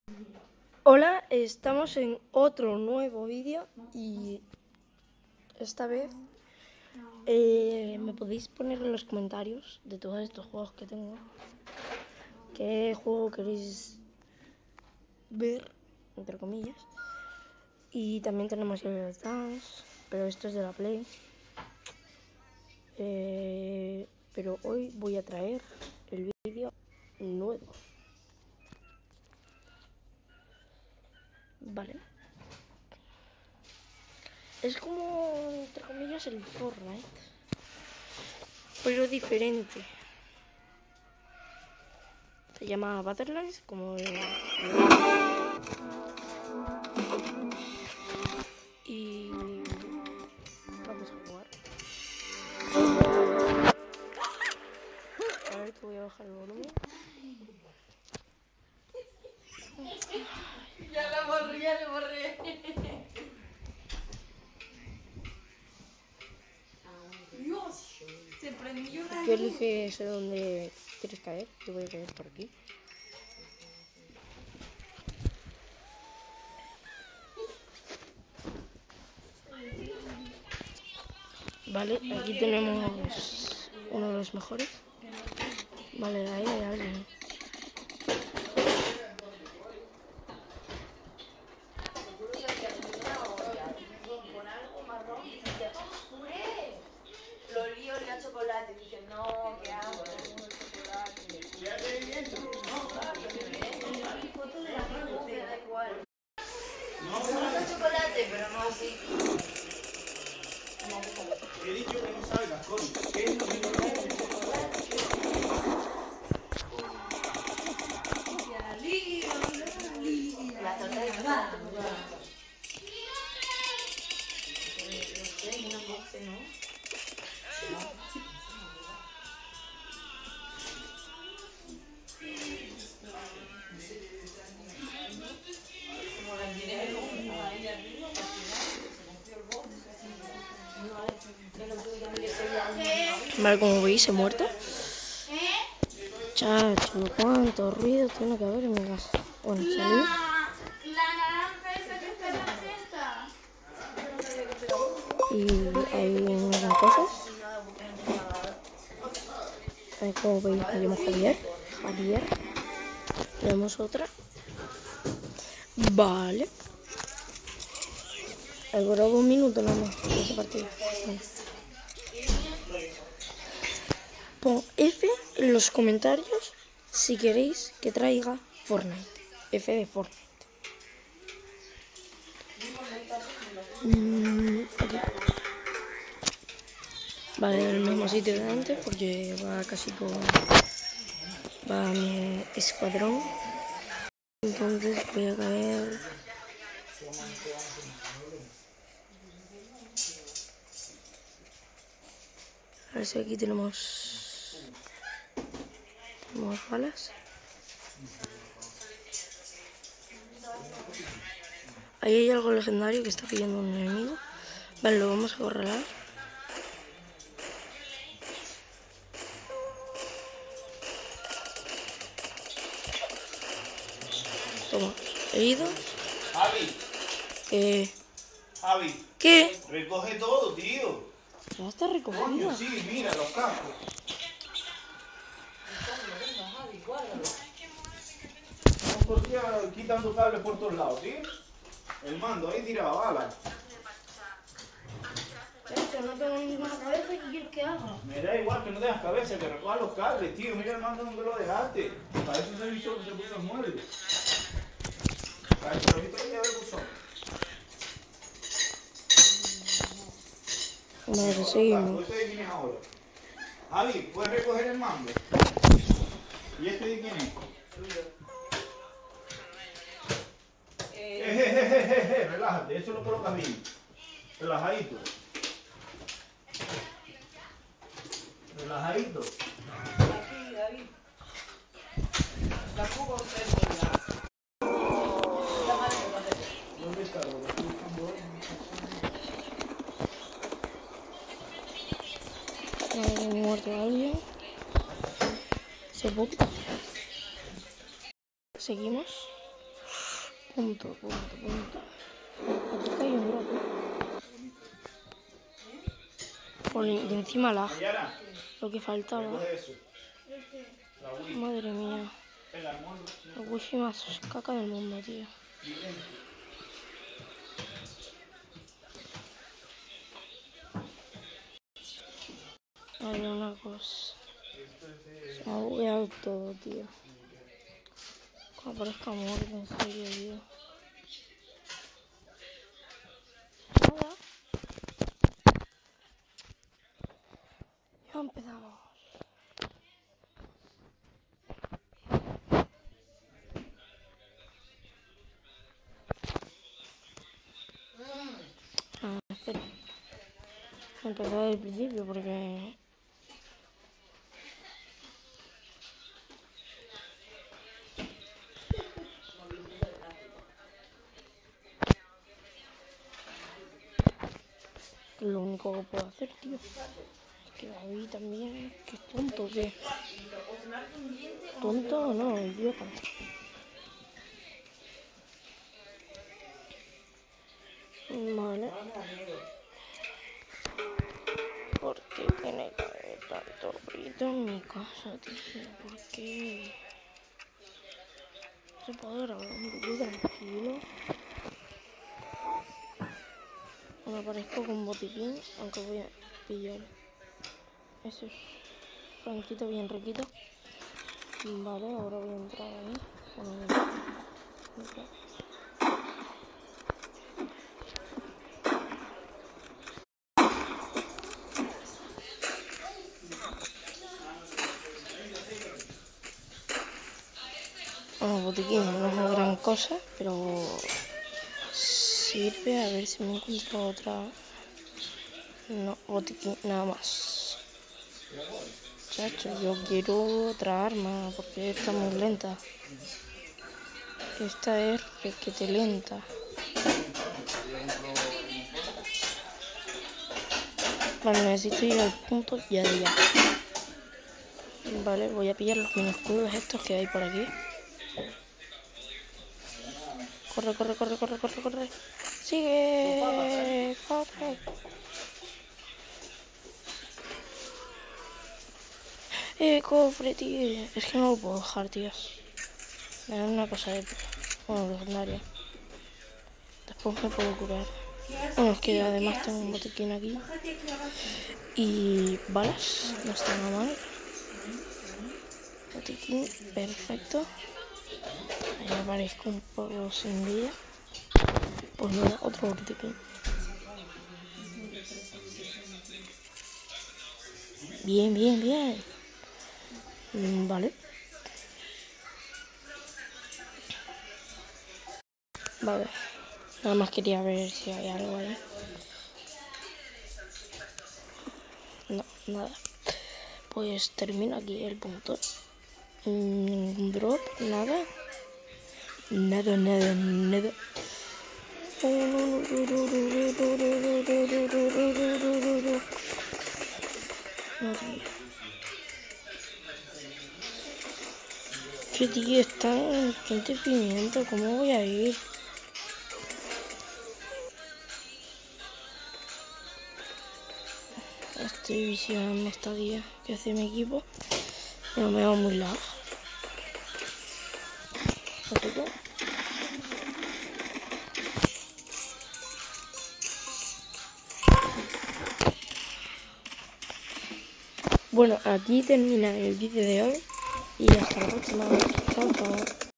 Hola, estamos en otro nuevo vídeo y esta vez me podéis poner en los comentarios de todos estos juegos que tengo qué juego queréis ver, entre comillas. Y también tenemos el Let's Dance, pero esto es de la Play. Pero hoy voy a traer el vídeo nuevo. Vale. Es como, entre comillas, el Fortnite, pero diferente. Se llama Battlelines, como y vamos a jugar. A ver, que voy a bajar el volumen. Ya le borré. Dios, se prendió la Tú eliges de dónde quieres caer. Yo voy a caer por aquí. Vale, aquí tenemos uno de los mejores. Vale, ahí hay alguien. Lo lío y a chocolate. Dice, no, ¿qué hago? Tengo el chocolate. Foto de la mano, me da igual. No, chocolate, pero no así. He dicho que no salgas, Cori. ¿Qué es lo que no salgas? La torta de chocolate. No sé, una boxe, ¿no? Como la tiene el humo ahí arriba, al final se rompió el boxe. Vale, como veis, he muerto. Chacho, cuánto ruido tiene que haber en mi casa. Bueno, salí. La naranja esa que está en la cesta. Y ahí unas cosas. Ahí, como veis, me llamo Javier. Tenemos otra. Vale. He durado 1 minuto nada más en ese partido. Vale. Pon F en los comentarios si queréis que traiga Fortnite. F de Fortnite. Aquí. Vale, en el mismo sitio de antes porque va casi todo. Va mi escuadrón. Entonces voy a caer. A ver si aquí tenemos balas. Ahí hay algo legendario que está pidiendo un enemigo. Vale, lo vamos a acorralar. Toma, herido. Javi. Javi. ¿Qué? Recoge todo, tío. Ya está recogido. Coño, sí, mira los cascos. No, porque quitando cables por todos lados, ¿sí? El mando ahí tiraba balas. No tengo ninguna cabeza, ¿qué quieres que haga? Me da igual que no tengas cabeza, que recoja los cables, tío. Mira el mando donde lo dejaste. Para eso se avisó que se puso el mueble. Para eso lo visto ahí a ver buzón. Vale, seguimos. ¿Este de quién es ahora? Javi, ¿puedes recoger el mando? ¿Y este de quién es? Relájate, eso lo colocas bien. Relajadito. Relajadito. Aquí, David. La cuba usted ya. ¿Dónde está? Lo estoy buscando hoy. Vale, muerto alguien. Se poco. Seguimos. Punto. Aquí hay un drop. Por de encima la Nayara, lo que faltaba. recoge eso. La Wii. Madre mía. El almuerzo. El wifi más caca del mundo, tío. Hay una cosa. Se me ha bugueado todo, tío. Cuando aparezca muerto, en serio, tío. Nada. Ya empezamos. Espera. Empezar desde el principio porque... es lo único que puedo hacer, tío. Es que David también... que es tonto, ¿qué? ¿Tonto o no? Idiota. Vale. ¿Por qué tiene que haber tanto ruido en mi casa, tío? ¿Por qué? ¿Se puede grabar un vídeo tranquilo? Me aparezco con botiquín, aunque voy a pillar. Eso es franquito, bien riquito. Vale, ahora voy a entrar ahí. Bueno, botiquín no es una gran cosa, pero sirve. A ver si me encuentro otra. No, botiquín, nada más. Chacho, yo quiero otra arma porque esta es muy lenta. Esta es requete lenta. Vale, necesito ir al punto ya. Vale, voy a pillar los mini escudos estos que hay por aquí. Corre. Sigue. Corre. Cofre, tío. Es que no lo puedo dejar, tíos. Me dan una cosa épica. Bueno, legendaria. Después me puedo curar. Bueno, es que además tengo un botiquín aquí. Y balas, no está nada mal. Botiquín, perfecto. Ahí aparezco un poco sin vida. Pues mira, otro botiquín. Bien. Vale. Vale. Nada más quería ver si hay algo ahí. No, nada. Pues termino aquí el punto. Ningún drop, nada. Nada. Qué tío, está en gente pimiento, ¿cómo voy a ir? Estoy visionando esta guía que hace mi equipo, pero me va muy largo. Bueno, aquí termina el vídeo de hoy y hasta la próxima. Chao.